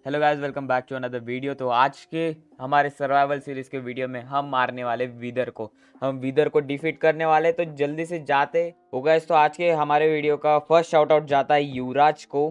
Hello guys, welcome back to another video. तो आज के हमारे सर्वाइवल सीरीज के वीडियो में हम मारने वाले विदर को। हम विदर को डिफीट करने वाले, तो जल्दी से जाते हो गाइस। तो आज के हमारे वीडियो का फर्स्ट शाउट आउट जाता है युवराज को,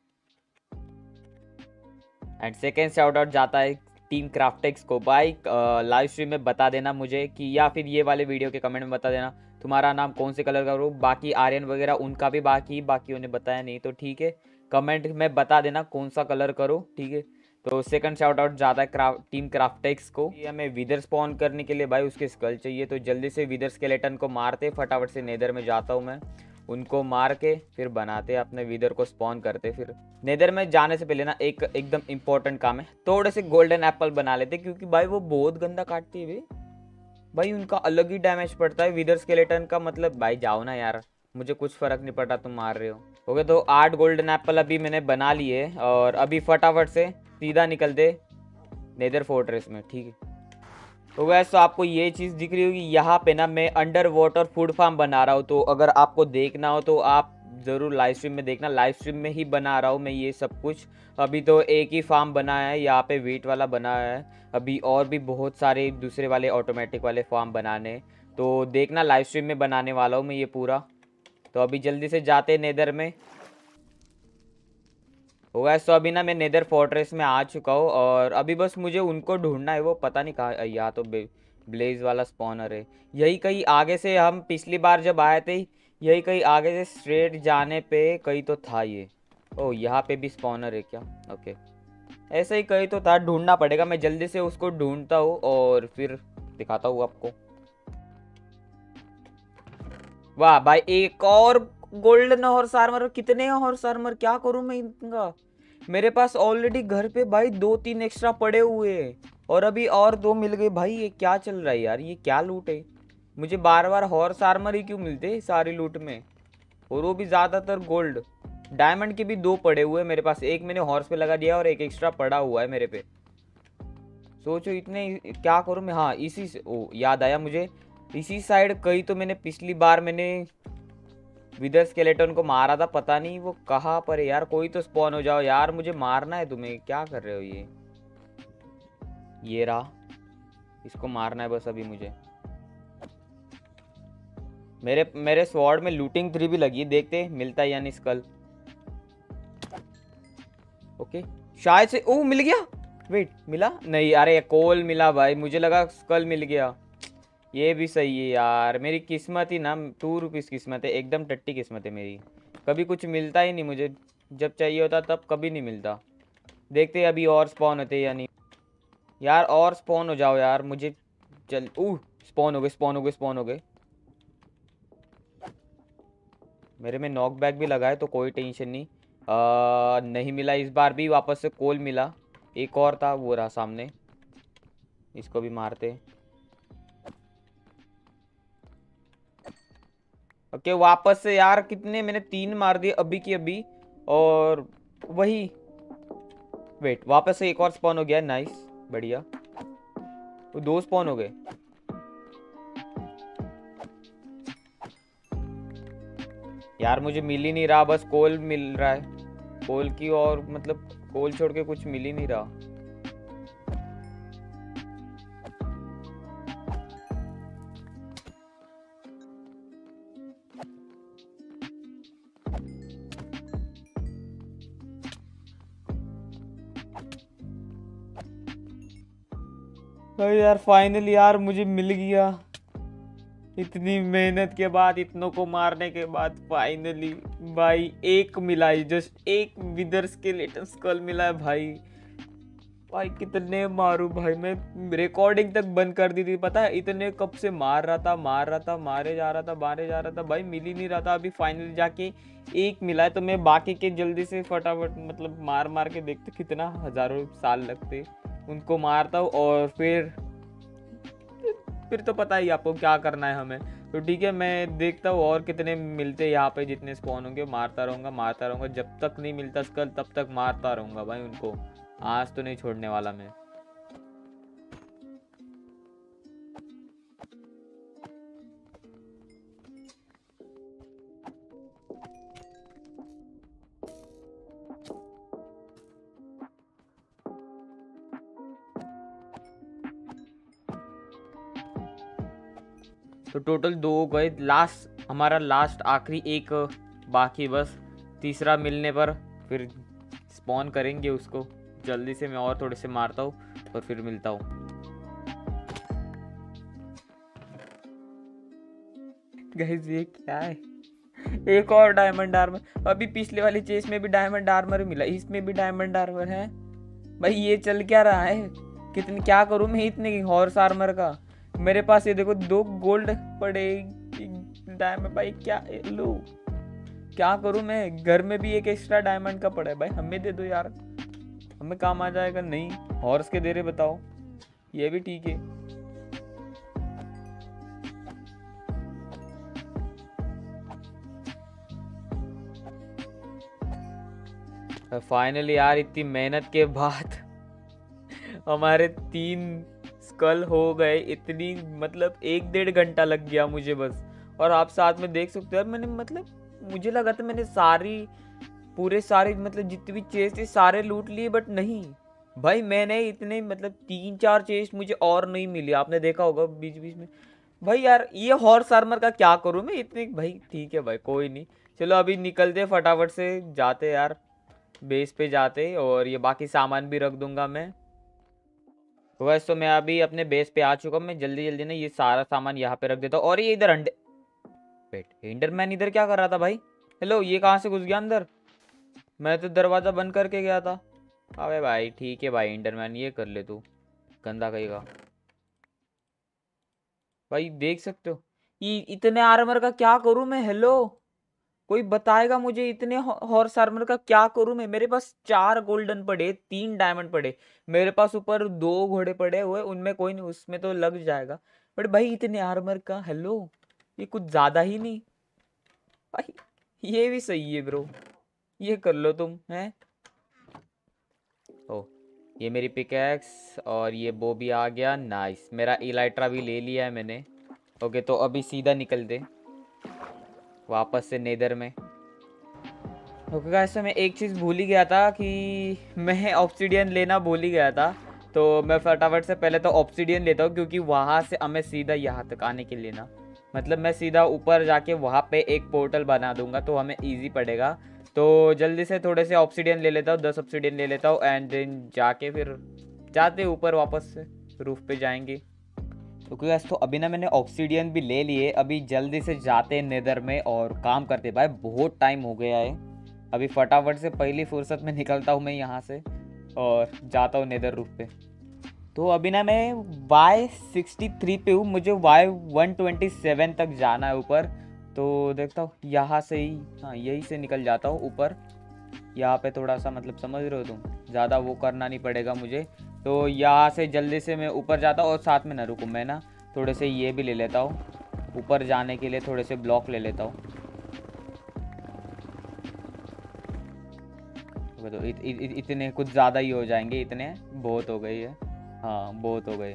एंड सेकेंड शाउट आउट जाता है टीम क्राफ्टेक्स को। भाई लाइव स्ट्रीम में बता देना मुझे कि, या फिर ये वाले वीडियो के कमेंट में बता देना तुम्हारा नाम कौन से कलर का करूँ। बाकी आर्यन वगैरह उनका भी बाकी उन्हें बताया नहीं, तो ठीक है, कमेंट में बता देना कौन सा कलर करो, ठीक है। तो सेकंड शाउट आउट जाता है टीम क्राफ्टेक्स को। ये हमें विदर स्पॉन करने के लिए भाई उसके स्कल चाहिए, तो जल्दी से विदर स्केलेटन को मारते फटाफट से। नेदर में जाता हूँ मैं, उनको मार के फिर बनाते अपने विदर को स्पॉन करते। फिर नेदर में जाने से पहले ना एकदम इंपॉर्टेंट काम है, थोड़े से गोल्डन एप्पल बना लेते, क्योंकि भाई वो बहुत गंदा काटती है भाई। उनका अलग ही डैमेज पड़ता है विदर स्केलेटन का। मतलब भाई जाओ ना यार, मुझे कुछ फर्क नहीं पड़ता, तुम मार रहे हो। ओके, तो 8 गोल्डन एप्पल अभी मैंने बना लिए, और अभी फटाफट से सीधा निकलते नेदर फोर्ट्रेस में, ठीक है। तो वैसे तो आपको ये चीज़ दिख रही होगी, यहाँ पे ना मैं अंडर वाटर फूड फार्म बना रहा हूँ। तो अगर आपको देखना हो तो आप ज़रूर लाइव स्ट्रीम में देखना। लाइव स्ट्रीम में ही बना रहा हूँ मैं ये सब कुछ। अभी तो एक ही फार्म बनाया है, यहाँ पे वीट वाला बनाया है। अभी और भी बहुत सारे दूसरे वाले ऑटोमेटिक वाले फार्म बनाने हैं, तो देखना लाइव स्ट्रीम में बनाने वाला हूँ मैं ये पूरा। तो अभी जल्दी से जाते नेदर में। होगा सो अभी ना मैं नेदर फोर्ट्रेस में आ चुका हूँ, और अभी बस मुझे उनको ढूंढना है। वो पता नहीं कहाँ, यहाँ तो ब्लेज वाला स्पॉनर है। यही कहीं आगे से, हम पिछली बार जब आए थे यही कहीं आगे से स्ट्रेट जाने पे कहीं तो था ये। ओ यहाँ पे भी स्पॉनर है क्या? ओके, ऐसे ही कहीं तो था, ढूंढना पड़ेगा। मैं जल्दी से उसको ढूंढता हूँ और फिर दिखाता हूँ आपको। वाह भाई, एक और गोल्डन हॉर्स आर्मर। कितने हॉर्स आर्मर क्या करूं मैं इनका? मेरे पास ऑलरेडी घर पे भाई 2-3 एक्स्ट्रा पड़े हुए हैं, और अभी और 2 मिल गए भाई। ये क्या चल रहा है यार, ये क्या लूट है? मुझे बार बार हॉर्स आर्मर ही क्यों मिलते हैं सारी लूट में, और वो भी ज़्यादातर गोल्ड। डायमंड के भी 2 पड़े हुए हैं मेरे पास, एक मैंने हॉर्स पे लगा दिया और एक एक्स्ट्रा पड़ा हुआ है मेरे पे। सोचो इतने क्या करूं मैं। हाँ, इसी से ओ याद आया मुझे, इसी साइड कहीं तो मैंने पिछली बार मैंने विदर स्केलेटन को मारा था। पता नहीं वो कहाँ पर है यार। कोई तो स्पॉन हो जाओ यार, मुझे मारना है तुम्हें। क्या कर रहे हो? ये रहा, इसको मारना है बस अभी मुझे। मेरे मेरे स्वॉर्ड में लूटिंग 3 भी लगी है, देखते मिलता है यानी स्कल। ओके, शायद से ओ मिल गया। वेट, मिला नहीं? अरे कोल मिला भाई, मुझे लगा स्कल मिल गया। ये भी सही है यार, मेरी किस्मत ही ना 2 रुपीज़ किस्मत है, एकदम टट्टी किस्मत है मेरी। कभी कुछ मिलता ही नहीं मुझे, जब चाहिए होता तब कभी नहीं मिलता। देखते अभी और स्पॉन होते या नहीं। यार और स्पॉन हो जाओ यार मुझे। चल स्पॉन हो गए, स्पॉन हो गए, स्पॉन हो गए। मेरे में नॉक बैक भी लगा है, तो कोई टेंशन नहीं। नहीं मिला इस बार भी, वापस से कोल मिला। एक और था, वो रहा सामने, इसको भी मारते। ओके, वापस से यार कितने मैंने 3 मार दिए अभी की अभी, और वही। वेट, वापस से एक और स्पॉन हो गया, नाइस, बढ़िया। वो 2 स्पॉन हो गए। यार मुझे मिल ही नहीं रहा, बस कोल मिल रहा है। कोल की, और मतलब कोल छोड़ के कुछ मिल ही नहीं रहा। अरे यार फाइनली यार मुझे मिल गया। इतनी मेहनत के बाद, इतनों को मारने के बाद फाइनली भाई एक मिला है, जस्ट एक विदर स्केलेटन स्कल मिला है भाई। भाई कितने मारू भाई मैं, रिकॉर्डिंग तक बंद कर दी थी पता है। इतने कब से मार रहा था, मारे जा रहा था, मारे जा रहा था भाई, मिल ही नहीं रहा था। अभी फाइनली जाके एक मिला है, तो मैं बाकी के जल्दी से फटाफट मतलब मार मार के देखते कितना हजारों साल लगते, उनको मारता हूँ। और फिर तो पता ही आपको क्या करना है हमें। तो ठीक है, मैं देखता हूँ और कितने मिलते हैं यहाँ पे। जितने स्पॉन होंगे मारता रहूँगा, जब तक नहीं मिलता स्कल तब तक मारता रहूँगा भाई उनको। आज तो नहीं छोड़ने वाला मैं। तो टोटल 2 गए, लास्ट हमारा लास्ट आखिरी एक बाकी, बस तीसरा मिलने पर फिर स्पॉन करेंगे उसको। जल्दी से मैं और थोड़े से मारता हूँ और फिर मिलता हूँ। गाइस ये क्या है, एक और डायमंड आर्मर। अभी पिछले वाली चेस में भी डायमंड आर्मर मिला, इसमें भी डायमंड आर्मर है। भाई ये चल क्या रहा है, कितने क्या करूं मैं इतने हॉर्स आर्मर का। मेरे पास ये देखो 2 गोल्ड पड़े डायमंड। भाई क्या लो, क्या करूं मैं, घर में भी एक एक्स्ट्रा डायमंड का पड़ा है। भाई हमें दे दो यार, हमें काम आ जाएगा। नहीं हॉर्स के दे रहे, बताओ, ये भी ठीक है। फाइनली यार इतनी मेहनत के बाद हमारे 3 स्कल हो गए। इतनी मतलब 1-1.5 घंटा लग गया मुझे बस। और आप साथ में देख सकते हो यार, मैंने मतलब मुझे लगा था मैंने पूरे सारे मतलब जितनी भी चेस्ट थी सारे लूट लिए, बट नहीं भाई, मैंने इतने मतलब 3-4 चेस्ट मुझे और नहीं मिली। आपने देखा होगा बीच बीच में। भाई यार ये हॉर्स आर्मर का क्या करूं मैं इतने। भाई ठीक है भाई, कोई नहीं, चलो अभी निकलते फटाफट से, जाते यार बेस पे जाते, और ये बाकी सामान भी रख दूंगा मैं। वैसे तो मैं अभी अपने बेस पे आ चुका हूँ। मैं जल्दी जल्दी ना ये सारा सामान यहाँ पे रख देता हूँ। और ये इधर अंडे, वेट, एंडरमैन इधर क्या कर रहा था भाई। हेलो, ये कहाँ से घुस गया अंदर, मैं तो दरवाज़ा बंद करके गया था। अबे भाई ठीक है भाई, एंडरमैन ये कर ले तू, गंदा कहेगा। भाई देख सकते हो ये इतने आर्मर का क्या करूँ मैं। हेलो, कोई बताएगा मुझे इतने हॉर्स आर्मर का क्या करूं मैं। मेरे पास 4 गोल्डन पड़े, 3 डायमंड पड़े, मेरे पास ऊपर 2 घोड़े पड़े हुए, उनमें कोई नहीं, उसमें तो लग जाएगा। बट भाई इतने आर्मर का, हेलो, ये कुछ ज्यादा ही नहीं भाई। ये भी सही है ब्रो, ये कर लो तुम हैं। ओ, ये मेरी पिकैक्स और ये बो भी आ गया। नाइस, मेरा इलाइट्रा भी ले लिया है मैंने। ओके, तो अभी सीधा निकल दे वापस से नेदर में। ओके गाइस, मैं एक चीज़ भूल ही गया था कि मैं ऑब्सीडियन लेना भूल ही गया था। तो मैं फटाफट से पहले तो ऑब्सीडियन लेता हूँ, क्योंकि वहाँ से हमें सीधा यहाँ तक आने के लिए ना, मतलब मैं सीधा ऊपर जाके वहाँ पे एक पोर्टल बना दूंगा, तो हमें इजी पड़ेगा। तो जल्दी से थोड़े से ऑब्सीडियन ले लेता हूँ, 10 ऑब्सीडियन ले लेता हूँ, एंड देन जाके फिर जाते ऊपर वापस से रूफ पे जाएंगे। ओके गाइस, तो अभी ना मैंने ऑब्सीडियन भी ले लिए। अभी जल्दी से जाते हैं नेदर में और काम करते। भाई बहुत टाइम हो गया है, अभी फटाफट से पहली फुर्सत में निकलता हूँ मैं यहाँ से और जाता हूँ नेदर रूफ पे। तो अभी ना मैं Y63 पे हूँ, मुझे Y127 तक जाना है ऊपर। तो देखता हूँ यहाँ से ही, हाँ यहीं से निकल जाता हूँ ऊपर। यहाँ पे थोड़ा सा मतलब समझ रहे हो तुम, ज़्यादा वो करना नहीं पड़ेगा मुझे। तो यहाँ से जल्दी से मैं ऊपर जाता हूँ, और साथ में ना रुकूँ मैं ना थोड़े से ये भी ले लेता हूँ, ऊपर जाने के लिए थोड़े से ब्लॉक ले लेता हूँ। तो इतने कुछ ज़्यादा ही हो जाएंगे, इतने बहुत हो गई है, हाँ बहुत हो गए।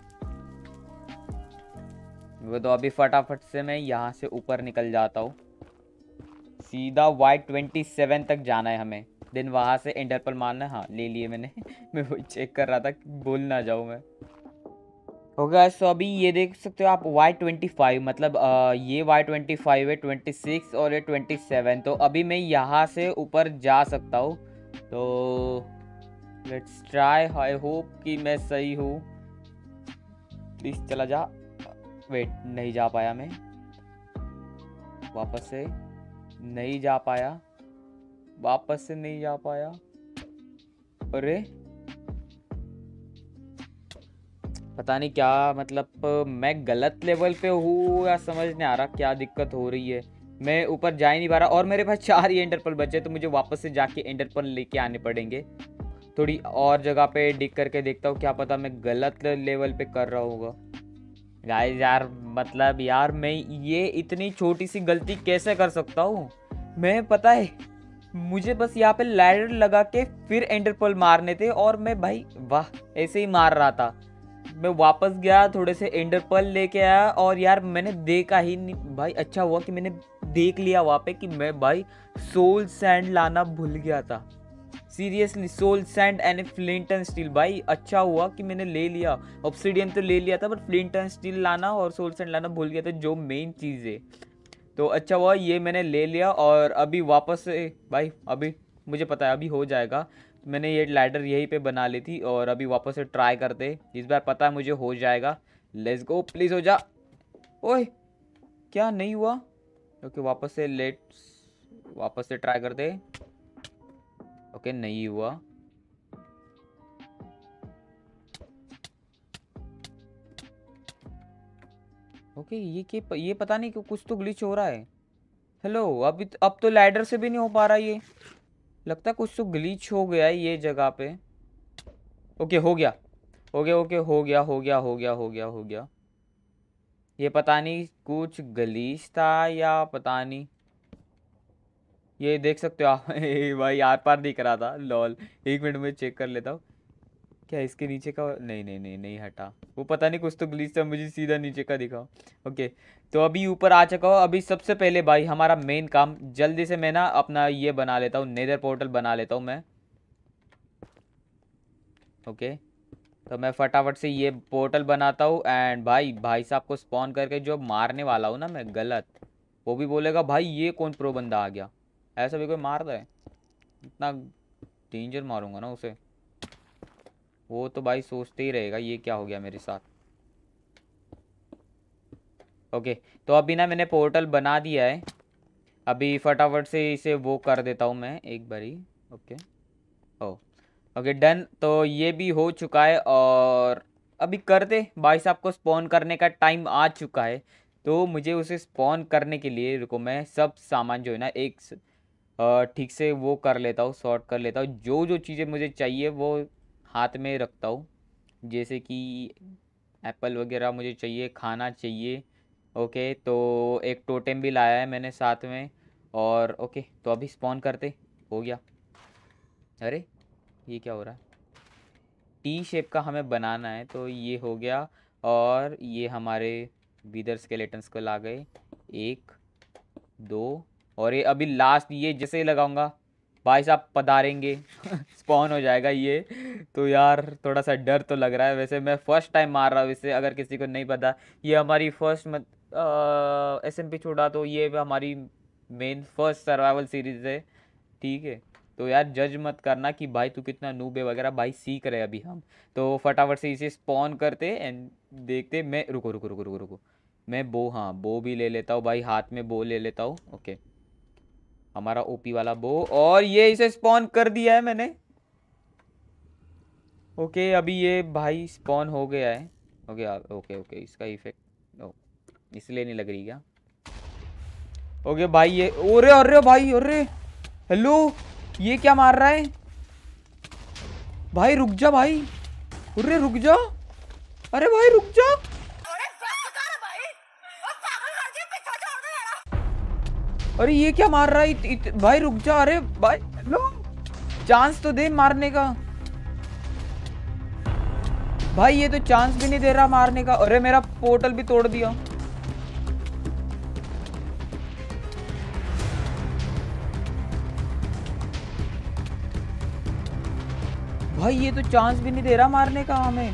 वो तो अभी फटाफट से मैं यहाँ से ऊपर निकल जाता हूँ, सीधा Y27 तक जाना है हमें। देन वहाँ से एंडरपल मारना है। हाँ ले लिए मैंने मैं वही चेक कर रहा था, भूल ना जाऊँ मैं। ओके सो अभी ये देख सकते हो आप Y25, मतलब ये Y25 है, 26 और ये 27। तो अभी मैं यहाँ से ऊपर जा सकता हूँ। तो लेट्स ट्राई, आई होप कि मैं सही हूँ। प्लीज चला जा। वेट, नहीं जा पाया मैं, वापस से नहीं जा पाया, वापस से नहीं जा पाया। अरे पता नहीं क्या, मतलब मैं गलत लेवल पे हूँ या समझ नहीं आ रहा क्या दिक्कत हो रही है। मैं ऊपर जा ही नहीं पा रहा, और मेरे पास 4 ही एंडरपल बचे, तो मुझे वापस से जाके एंडरपल लेके आने पड़ेंगे। थोड़ी और जगह पे डिग करके देखता हूँ, क्या पता मैं गलत लेवल पे कर रहा होगा। गाइस यार मतलब यार मैं ये इतनी छोटी सी गलती कैसे कर सकता हूँ मैं, पता है मुझे बस यहाँ पे लैडर लगा के फिर एंडरपल मारने थे, और मैं भाई वाह ऐसे ही मार रहा था। मैं वापस गया, थोड़े से एंडरपल लेके आया, और यार मैंने देखा ही नहीं भाई। अच्छा हुआ कि मैंने देख लिया वहाँ पे कि मैं भाई सोल सैंड लाना भूल गया था। Seriously soul sand and flint and steel. भाई अच्छा हुआ कि मैंने ले लिया, ऑब्सिडियन तो ले लिया था बट फ्लिंट एंड स्टील लाना और सोल सैंड लाना भूल गया था, जो मेन चीज़ है। तो अच्छा हुआ ये मैंने ले लिया। और अभी वापस से भाई, अभी मुझे पता है अभी हो जाएगा। मैंने ये लैडर यहीं पे बना ली थी और अभी वापस से ट्राई करते, इस बार पता है मुझे हो जाएगा। लेट्स गो, प्लीज़ हो जा। ओए क्या नहीं हुआ? ओके वापस से ट्राई करते। ओके नहीं हुआ। ओके ये पता नहीं क्यों कुछ तो ग्लिच हो रहा है। हेलो, अब तो लैडर से भी नहीं हो पा रहा ये, लगता है कुछ तो ग्लिच हो गया है ये जगह पे। ओके हो गया, ओके हो गया। ये पता नहीं कुछ ग्लिच था या पता नहीं। ये देख सकते हो आप भाई आर पार दिख रहा था, लॉल। एक मिनट में चेक कर लेता हूँ क्या इसके नीचे का। नहीं हटा, वो पता नहीं कुछ तो ग्लिच था, मुझे सीधा नीचे का दिखा। ओके तो अभी ऊपर आ चुका हूँ। अभी सबसे पहले भाई हमारा मेन काम, जल्दी से मैं ना अपना ये बना लेता हूँ, नेदर पोर्टल बना लेता हूँ मैं। ओके तो मैं फटाफट से ये पोर्टल बनाता हूँ। एंड भाई साहब को स्पॉन करके जो मारने वाला हूँ ना मैं गलत, वो भी बोलेगा भाई ये कौन प्रो बंदा आ गया। ऐसा भी कोई मार दे, इतना डेंजर मारूंगा ना उसे, वो तो भाई सोचते ही रहेगा ये क्या हो गया मेरे साथ। ओके तो अभी ना मैंने पोर्टल बना दिया है। अभी फटाफट से इसे वो कर देता हूँ मैं एक बारी। Okay oh okay done. तो ये भी हो चुका है और अभी कर दे। भाई साहब को स्पॉन करने का टाइम आ चुका है। तो मुझे उसे स्पॉन करने के लिए रुको, मैं सब सामान जो है ना एक ठीक से वो कर लेता हूँ, सॉर्ट कर लेता हूँ। जो जो चीज़ें मुझे चाहिए वो हाथ में रखता हूँ, जैसे कि एप्पल वगैरह मुझे चाहिए, खाना चाहिए। ओके तो एक टोटेम भी लाया है मैंने साथ में। और ओके तो अभी स्पॉन करते, हो गया। अरे ये क्या हो रहा है? टी शेप का हमें बनाना है, तो ये हो गया। और ये हमारे विदर स्केलेटन्स को ला गए, एक दो। और ये अभी लास्ट ये जैसे ही लगाऊंगा भाई साहब पधारेंगे स्पॉन हो जाएगा ये। तो यार थोड़ा सा डर तो लग रहा है। वैसे मैं फर्स्ट टाइम मार रहा हूँ इसे, अगर किसी को नहीं पता ये हमारी फर्स्ट SMP छोड़ा तो ये हमारी मेन फर्स्ट सर्वाइवल सीरीज है, ठीक है। तो यार जज मत करना कि भाई तू कितना नूब है वगैरह, भाई सीख रहे अभी हम। तो फटाफट से इसे स्पॉन करते एंड देखते। मैं रुको, मैं बो, हाँ बो भी ले लेता हूँ भाई, हाथ में बो ले लेता हूँ। ओके हमारा ओपी वाला बो, और ये इसे स्पॉन कर दिया है मैंने। ओके अभी ये भाई स्पॉन हो गया है। ओके इसका इफेक्ट इसलिए नहीं लग रही क्या? ओके भाई ये अरे अरे भाई अरे हेलो, ये क्या मार रहा है? भाई रुक जा भाई, अरे रुक जा, अरे भाई रुक जा। अरे ये क्या मार रहा है? भाई रुक जा, अरे भाई हेलो, चांस तो दे मारने का। भाई ये तो चांस भी नहीं दे रहा मारने का। अरे मेरा पोर्टल भी तोड़ दिया। भाई ये तो चांस भी नहीं दे रहा मारने का हमें।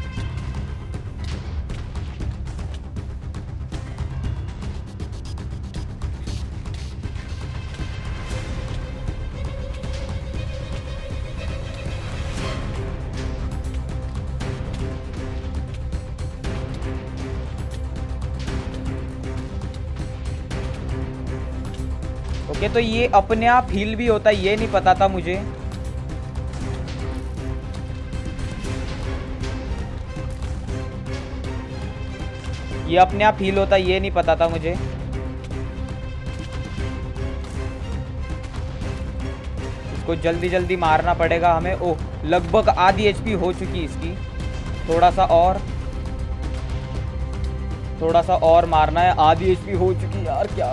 ओके तो ये अपने आप हील भी होता है, ये नहीं पता था मुझे। ये अपने आप हील होता है, ये नहीं पता था मुझे। इसको जल्दी जल्दी मारना पड़ेगा हमें। ओह लगभग आधी HP हो चुकी इसकी, थोड़ा सा और मारना है। आधी HP हो चुकी यार, क्या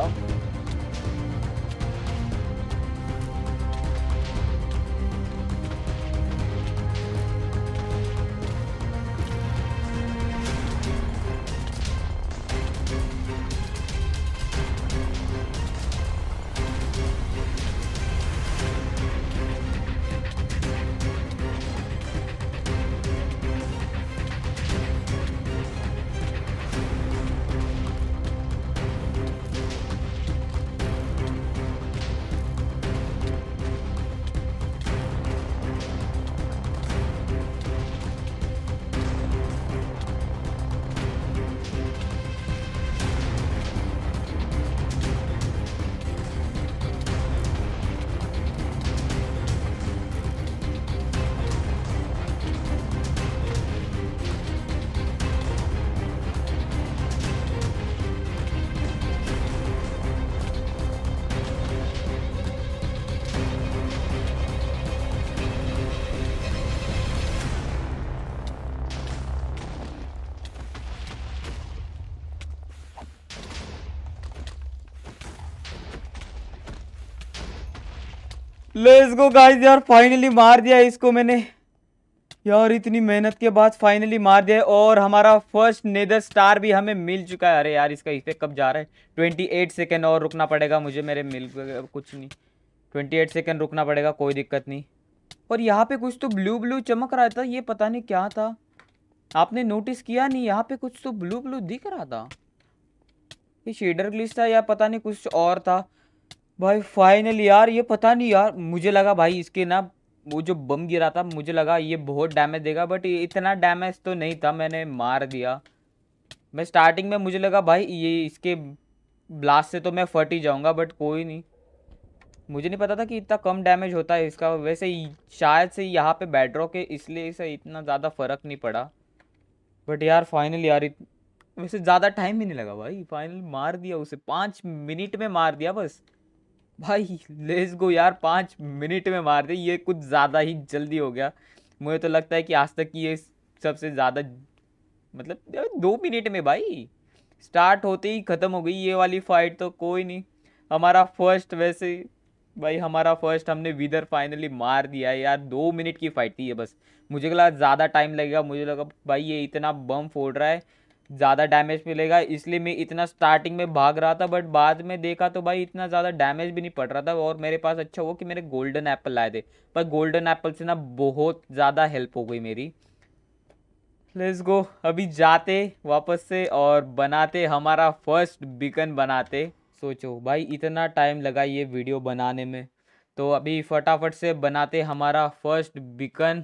लेट्स गो गाइस यार, फाइनली मार दिया इसको मैंने यार, इतनी मेहनत के बाद फाइनली मार दिया। और हमारा फर्स्ट नेदर स्टार भी हमें मिल चुका है। अरे यार इसका इफेक्ट कब जा रहा है? 28 सेकेंड और रुकना पड़ेगा मुझे, मेरे मिल कुछ नहीं, 28 सेकेंड रुकना पड़ेगा, कोई दिक्कत नहीं। और यहाँ पे कुछ तो ब्लू ब्लू चमक रहा था, ये पता नहीं क्या था, आपने नोटिस किया नहीं? यहाँ पे कुछ तो ब्लू ब्लू दिख रहा था, ये शेडर ग्लिच था या पता नहीं कुछ और था भाई। फाइनली यार ये पता नहीं यार, मुझे लगा भाई इसके ना वो जो बम गिरा था, मुझे लगा ये बहुत डैमेज देगा, बट इतना डैमेज तो नहीं था, मैंने मार दिया। मैं स्टार्टिंग में मुझे लगा भाई ये इसके ब्लास्ट से तो मैं फट ही जाऊंगा, बट कोई नहीं, मुझे नहीं पता था कि इतना कम डैमेज होता है इसका। वैसे शायद से यहाँ पे बेडरॉक है इसलिए इसे इतना ज़्यादा फर्क नहीं पड़ा। बट यार फाइनली यार वैसे ज़्यादा टाइम भी नहीं लगा भाई, फाइनल मार दिया उसे, 5 मिनट में मार दिया बस भाई। लेट्स गो यार, 5 मिनट में मार दिया, ये कुछ ज़्यादा ही जल्दी हो गया। मुझे तो लगता है कि आज तक की ये सबसे ज़्यादा, मतलब यार 2 मिनट में भाई स्टार्ट होते ही ख़त्म हो गई ये वाली फाइट। तो कोई नहीं, हमारा फर्स्ट वैसे भाई, हमारा फर्स्ट हमने विदर फाइनली मार दिया है यार। 2 मिनट की फाइट थी ये बस, मुझे लगा ज़्यादा टाइम लगेगा, मुझे लगा भाई ये इतना बम फोड़ रहा है ज़्यादा डैमेज मिलेगा, इसलिए मैं इतना स्टार्टिंग में भाग रहा था। बट बाद में देखा तो भाई इतना ज़्यादा डैमेज भी नहीं पड़ रहा था। और मेरे पास अच्छा हुआ कि मेरे गोल्डन एप्पल लाए थे, पर गोल्डन एप्पल से ना बहुत ज़्यादा हेल्प हो गई मेरी। लेट्स गो, अभी जाते वापस से और बनाते हमारा फर्स्ट बीकन बनाते। सोचो भाई इतना टाइम लगा ये वीडियो बनाने में, तो अभी फटाफट से बनाते हमारा फर्स्ट बीकन।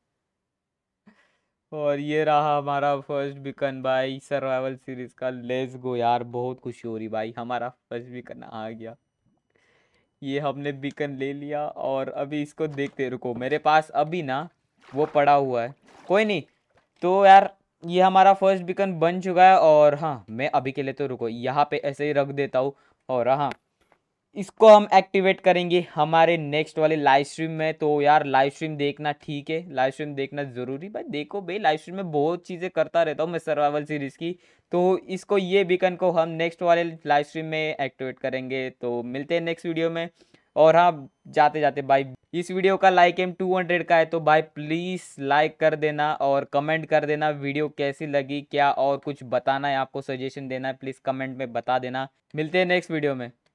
और ये रहा हमारा फर्स्ट बीकन भाई सर्वाइवल सीरीज का। लेट्स गो यार, बहुत खुशी हो रही भाई, हमारा फर्स्ट बीकन आ गया। ये हमने बीकन ले लिया और अभी इसको देखते, रुको मेरे पास अभी ना वो पड़ा हुआ है, कोई नहीं। तो यार ये हमारा फर्स्ट बीकन बन चुका है। और हाँ मैं अभी के लिए तो रुको यहाँ पे ऐसे ही रख देता हूँ। और हाँ इसको हम एक्टिवेट करेंगे हमारे नेक्स्ट वाले लाइव स्ट्रीम में। तो यार लाइव स्ट्रीम देखना, ठीक है लाइव स्ट्रीम देखना ज़रूरी भाई, देखो भाई लाइव स्ट्रीम में बहुत चीज़ें करता रहता हूँ मैं सर्वाइवल सीरीज़ की। तो इसको ये बीकन को हम नेक्स्ट वाले लाइव स्ट्रीम में एक्टिवेट करेंगे। तो मिलते हैं नेक्स्ट वीडियो में। और हाँ जाते जाते भाई, इस वीडियो का लाइक एम 200 का है, तो भाई प्लीज़ लाइक कर देना और कमेंट कर देना वीडियो कैसी लगी, क्या और कुछ बताना है आपको, सजेशन देना है, प्लीज़ कमेंट में बता देना। मिलते हैं नेक्स्ट वीडियो में।